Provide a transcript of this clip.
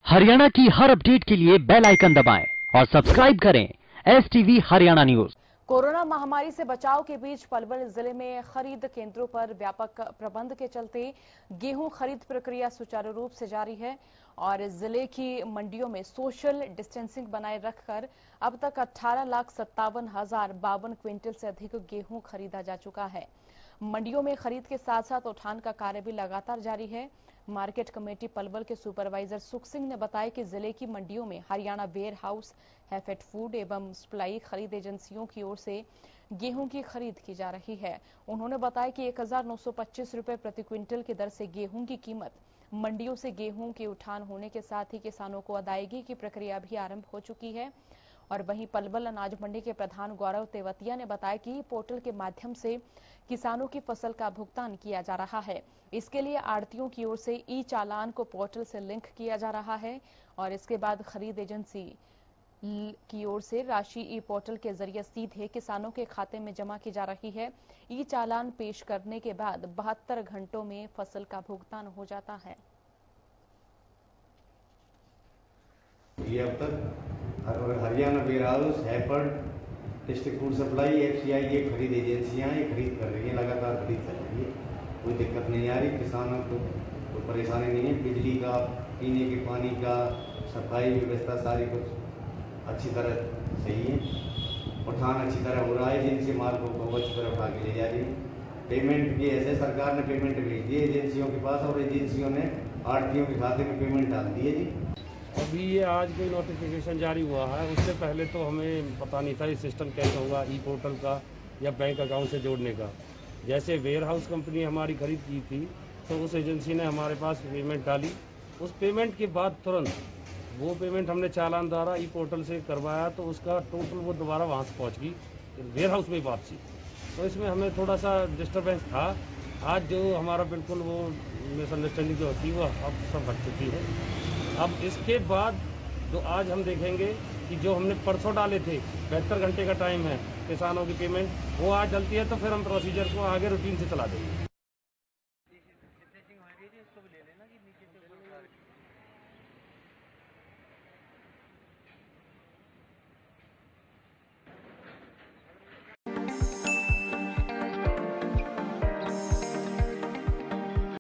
हरियाणा की हर अपडेट के लिए बेल आइकन दबाएं और सब्सक्राइब करें STV हरियाणा न्यूज। कोरोना महामारी से बचाव के बीच पलवल जिले में खरीद केंद्रों पर व्यापक प्रबंध के चलते गेहूं खरीद प्रक्रिया सुचारू रूप से जारी है और जिले की मंडियों में सोशल डिस्टेंसिंग बनाए रखकर अब तक 18,57,052 क्विंटल से अधिक गेहूं खरीदा जा चुका है। मंडियों में खरीद के साथ साथ उठान का कार्य भी लगातार जारी है। मार्केट कमेटी पलवल के सुपरवाइजर सुख सिंह ने बताया कि जिले की मंडियों में Haryana warehouse, HAFED food एवं सप्लाई खरीद एजेंसियों की ओर से गेहूं की खरीद की जा रही है। उन्होंने बताया कि 1,925 रुपए प्रति क्विंटल की दर से गेहूं की कीमत मंडियों से गेहूं के उठान होने के साथ ही किसानों को अदायगी की प्रक्रिया भी आरंभ हो चुकी है। और वहीं पलवल अनाज मंडी के प्रधान गौरव तेवतिया ने बताया कि पोर्टल के माध्यम से किसानों की फसल का भुगतान किया जा रहा है। इसके लिए आड़तियों की ओर से ई चालान को पोर्टल से लिंक किया जा रहा है और इसके बाद खरीद एजेंसी की ओर से राशि ई पोर्टल के जरिए सीधे किसानों के खाते में जमा की जा रही है। ई चालान पेश करने के बाद 72 घंटों में फसल का भुगतान हो जाता है। ये अब तक Haryana warehouse, HAFED, district food supply, FCI ये खरीद एजेंसियां ये खरीद कर रही हैं, लगातार खरीद चल रही है। कोई दिक्कत नहीं आ रही, किसानों को कोई परेशानी नहीं है। बिजली का, पीने के पानी का, सफाई व्यवस्था सारी कुछ अच्छी तरह सही है। उठान अच्छी तरह हो रहा है, जिनसे माल को अच्छी तरह उठा के ले जा रही है। पेमेंट भी ऐसे सरकार ने पेमेंट भेज दी है एजेंसियों के पास और एजेंसियों ने आड़तियों के खाते में पेमेंट डाल दी है जी। अभी ये आज कोई नोटिफिकेशन जारी हुआ है, उससे पहले तो हमें पता नहीं था ये सिस्टम कैसे होगा, ई पोर्टल का या बैंक अकाउंट से जोड़ने का। जैसे वेयर हाउस कंपनी हमारी खरीद की थी तो उस एजेंसी ने हमारे पास पेमेंट डाली। उस पेमेंट के बाद तुरंत वो पेमेंट हमने चालान द्वारा ई पोर्टल से करवाया तो उसका टोटल वो दोबारा वहाँ से पहुँच गई वेयर हाउस में वापसी। तो इसमें हमें थोड़ा सा डिस्टर्बेंस था। आज जो हमारा बिल्कुल वो मिसअंडरस्टैंडिंग जो होती है वो अब सब हट चुकी है। अब इसके बाद जो आज हम देखेंगे कि जो हमने परसों डाले थे 72 घंटे का टाइम है किसानों की पेमेंट, वो आज डलती है तो फिर हम प्रोसीजर को आगे रूटीन से चला देंगे।